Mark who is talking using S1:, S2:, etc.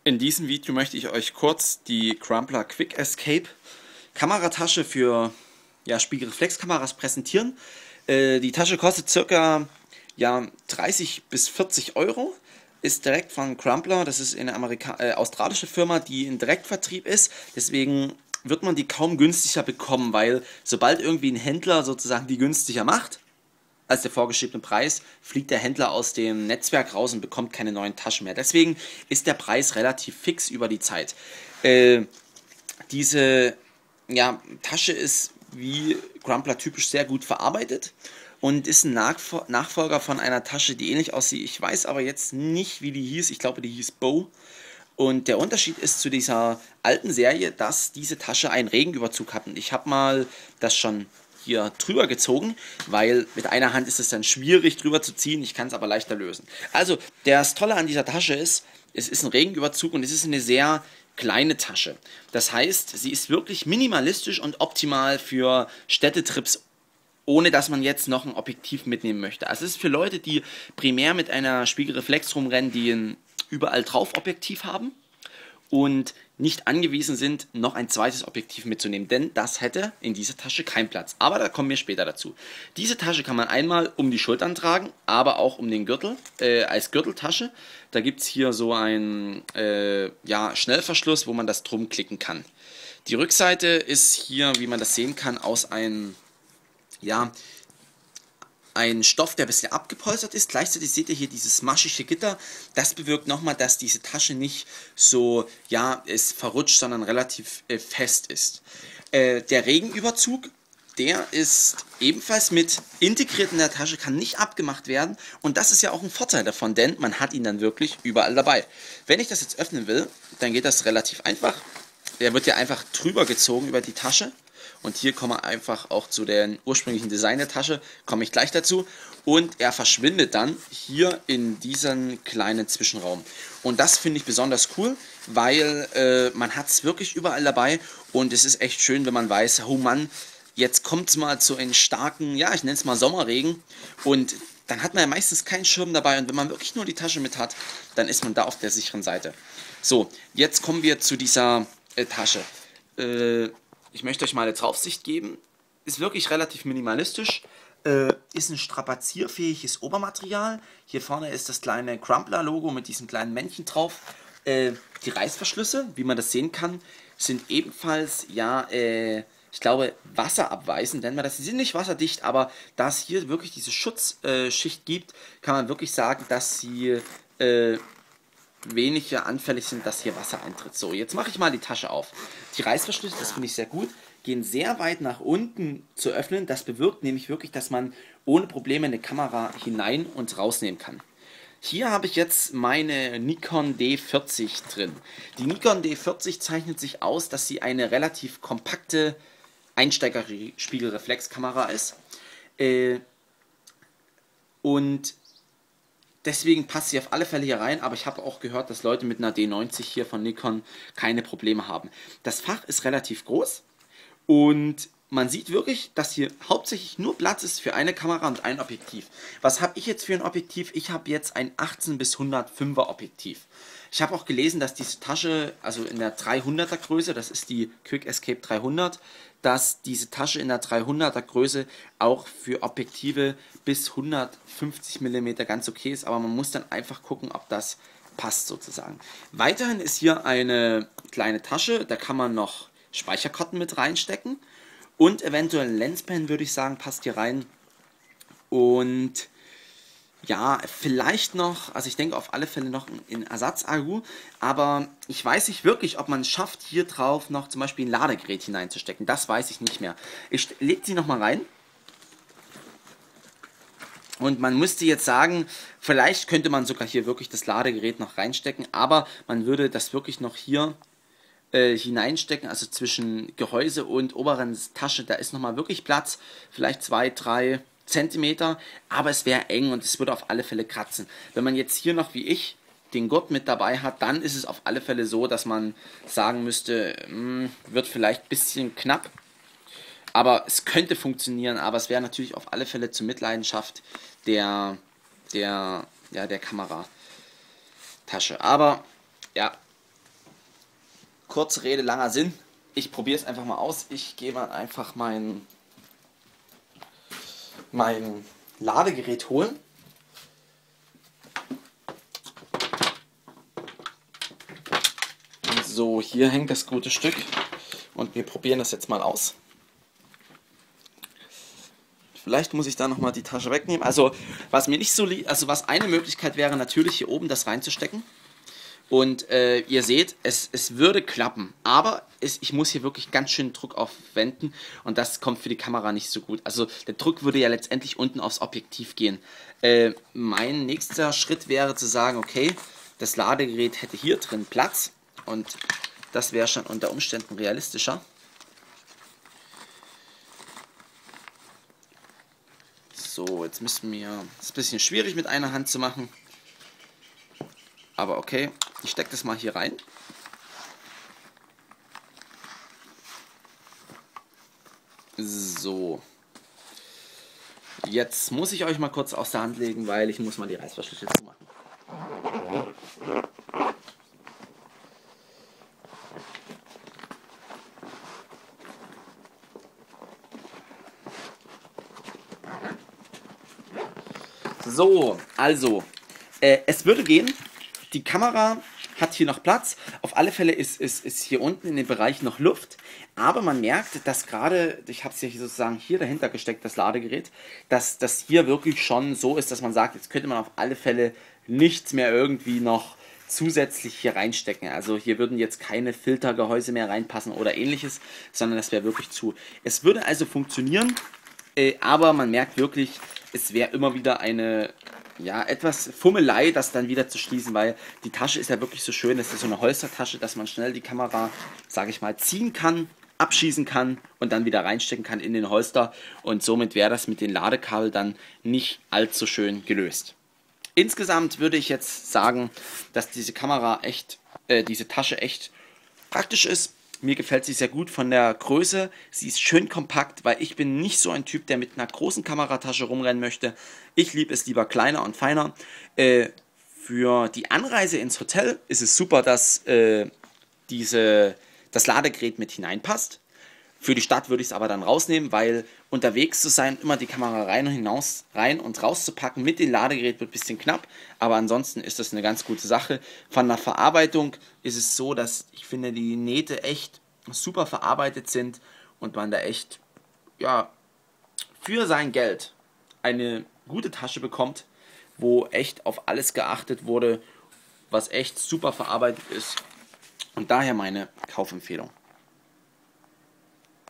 S1: In diesem Video möchte ich euch kurz die Crumpler Quick Escape Kameratasche für Spiegelreflexkameras präsentieren. Die Tasche kostet circa 30 bis 40 Euro, ist direkt von Crumpler, das ist eine australische Firma, die in Direktvertrieb ist, deswegen wird man die kaum günstiger bekommen, weil sobald irgendwie ein Händler sozusagen die günstiger macht, als der vorgeschriebene Preis, fliegt der Händler aus dem Netzwerk raus und bekommt keine neuen Taschen mehr. Deswegen ist der Preis relativ fix über die Zeit. Diese Tasche ist wie Crumpler typisch sehr gut verarbeitet und ist ein Nachfolger von einer Tasche, die ähnlich aussieht. Ich weiß aber jetzt nicht, wie die hieß. Ich glaube, die hieß Bow. Und der Unterschied ist zu dieser alten Serie, dass diese Tasche einen Regenüberzug hat. Und ich habe mal das schon hier drüber gezogen, weil mit einer Hand ist es dann schwierig drüber zu ziehen, ich kann es aber leichter lösen. Also, das Tolle an dieser Tasche ist, es ist ein Regenüberzug und es ist eine sehr kleine Tasche. Das heißt, sie ist wirklich minimalistisch und optimal für Städtetrips, ohne dass man jetzt noch ein Objektiv mitnehmen möchte. Also es ist für Leute, die primär mit einer Spiegelreflex rumrennen, die ein überall drauf Objektiv haben und nicht angewiesen sind, noch ein zweites Objektiv mitzunehmen, denn das hätte in dieser Tasche keinen Platz. Aber da kommen wir später dazu. Diese Tasche kann man einmal um die Schultern tragen, aber auch um den Gürtel, als Gürteltasche. Da gibt es hier so einen Schnellverschluss, wo man das drum klicken kann. Die Rückseite ist hier, wie man das sehen kann, aus einem ein Stoff, der ein bisschen abgepolstert ist. Gleichzeitig seht ihr hier dieses maschige Gitter. Das bewirkt nochmal, dass diese Tasche nicht so, es verrutscht, sondern relativ fest ist. Der Regenüberzug, der ist ebenfalls mit integriert in der Tasche, kann nicht abgemacht werden. Und das ist ja auch ein Vorteil davon, denn man hat ihn dann wirklich überall dabei. Wenn ich das jetzt öffnen will, dann geht das relativ einfach. Der wird ja einfach drüber gezogen über die Tasche. Und hier kommen wir einfach auch zu dem ursprünglichen Design der Tasche, komme ich gleich dazu. Und er verschwindet dann hier in diesem kleinen Zwischenraum. Und das finde ich besonders cool, weil man hat es wirklich überall dabei. Und es ist echt schön, wenn man weiß, oh Mann, jetzt kommt es mal zu einem starken, ich nenne es mal Sommerregen. Und dann hat man ja meistens keinen Schirm dabei. Und wenn man wirklich nur die Tasche mit hat, dann ist man da auf der sicheren Seite. So, jetzt kommen wir zu dieser Tasche. Ich möchte euch mal eine Draufsicht geben. Ist wirklich relativ minimalistisch. Ist ein strapazierfähiges Obermaterial. Hier vorne ist das kleine Crumpler-Logo mit diesem kleinen Männchen drauf. Die Reißverschlüsse, wie man das sehen kann, sind ebenfalls, ich glaube, wasserabweisend, nennen wir das. Sie sind nicht wasserdicht, aber da es hier wirklich diese Schutzschicht gibt, kann man wirklich sagen, dass sie weniger anfällig sind, dass hier Wasser eintritt. So, jetzt mache ich mal die Tasche auf. Die Reißverschlüsse, das finde ich sehr gut, gehen sehr weit nach unten zu öffnen. Das bewirkt nämlich wirklich, dass man ohne Probleme eine Kamera hinein und rausnehmen kann. Hier habe ich jetzt meine Nikon D40 drin. Die Nikon D40 zeichnet sich aus, dass sie eine relativ kompakte Einsteiger-Spiegelreflexkamera ist. Und deswegen passt sie auf alle Fälle hier rein, aber ich habe auch gehört, dass Leute mit einer D90 hier von Nikon keine Probleme haben. Das Fach ist relativ groß und man sieht wirklich, dass hier hauptsächlich nur Platz ist für eine Kamera und ein Objektiv. Was habe ich jetzt für ein Objektiv? Ich habe jetzt ein 18 bis 105er Objektiv. Ich habe auch gelesen, dass diese Tasche, also in der 300er Größe, das ist die Quick Escape 300, dass diese Tasche in der 300er Größe auch für Objektive bis 150 mm ganz okay ist, aber man muss dann einfach gucken, ob das passt sozusagen. Weiterhin ist hier eine kleine Tasche, da kann man noch Speicherkarten mit reinstecken und eventuell ein Lenspen, würde ich sagen, passt hier rein. Und vielleicht noch, also ich denke auf alle Fälle noch ein Ersatz-Akku, aber ich weiß nicht wirklich, ob man es schafft, hier drauf noch zum Beispiel ein Ladegerät hineinzustecken. Das weiß ich nicht mehr. Ich lege sie nochmal rein. Und man müsste jetzt sagen, vielleicht könnte man sogar hier wirklich das Ladegerät noch reinstecken, aber man würde das wirklich noch hier hineinstecken, also zwischen Gehäuse und oberen Tasche, da ist nochmal wirklich Platz, vielleicht 2, 3 Zentimeter, aber es wäre eng und es würde auf alle Fälle kratzen. Wenn man jetzt hier noch wie ich den Gurt mit dabei hat, dann ist es auf alle Fälle so, dass man sagen müsste, wird vielleicht ein bisschen knapp, aber es könnte funktionieren, aber es wäre natürlich auf alle Fälle zur Mitleidenschaft der Kameratasche. Aber ja, kurze Rede, langer Sinn. Ich probiere es einfach mal aus. Ich gehe mal einfach mein Ladegerät holen. So, hier hängt das gute Stück und wir probieren das jetzt mal aus. Vielleicht muss ich da nochmal die Tasche wegnehmen. Also, was mir nicht so liegt, also was eine Möglichkeit wäre, natürlich hier oben das reinzustecken. Und ihr seht, es würde klappen, aber ich muss hier wirklich ganz schön Druck aufwenden und das kommt für die Kamera nicht so gut. Also der Druck würde ja letztendlich unten aufs Objektiv gehen. Mein nächster Schritt wäre zu sagen, okay, das Ladegerät hätte hier drin Platz und das wäre schon unter Umständen realistischer. So, jetzt müssen wir, das ist ein bisschen schwierig mit einer Hand zu machen. Aber okay, ich stecke das mal hier rein. So. Jetzt muss ich euch mal kurz aus der Hand legen, weil ich muss mal die Reißverschlüsse zumachen. So, also, es würde gehen. Die Kamera hat hier noch Platz. Auf alle Fälle ist hier unten in dem Bereich noch Luft. Aber man merkt, dass gerade, ich habe es ja sozusagen hier dahinter gesteckt, das Ladegerät, dass das hier wirklich schon so ist, dass man sagt, jetzt könnte man auf alle Fälle nichts mehr irgendwie noch zusätzlich hier reinstecken. Also hier würden jetzt keine Filtergehäuse mehr reinpassen oder ähnliches, sondern das wäre wirklich zu. Es würde also funktionieren, aber man merkt wirklich, es wäre immer wieder eine, ja, etwas Fummelei, das dann wieder zu schließen, weil die Tasche ist ja wirklich so schön, es ist so eine Holstertasche, dass man schnell die Kamera, sage ich mal, ziehen kann, abschießen kann und dann wieder reinstecken kann in den Holster und somit wäre das mit den Ladekabel dann nicht allzu schön gelöst. Insgesamt würde ich jetzt sagen, dass diese Kamera echt, diese Tasche echt praktisch ist. Mir gefällt sie sehr gut von der Größe. Sie ist schön kompakt, weil ich bin nicht so ein Typ, der mit einer großen Kameratasche rumrennen möchte. Ich liebe es lieber kleiner und feiner. Für die Anreise ins Hotel ist es super, dass das Ladegerät mit hineinpasst. Für die Stadt würde ich es aber dann rausnehmen, weil unterwegs zu sein, immer die Kamera rein und raus zu packen mit dem Ladegerät wird ein bisschen knapp, aber ansonsten ist das eine ganz gute Sache. Von der Verarbeitung ist es so, dass ich finde, die Nähte echt super verarbeitet sind und man da echt, ja, für sein Geld eine gute Tasche bekommt, wo echt auf alles geachtet wurde, was echt super verarbeitet ist und daher meine Kaufempfehlung.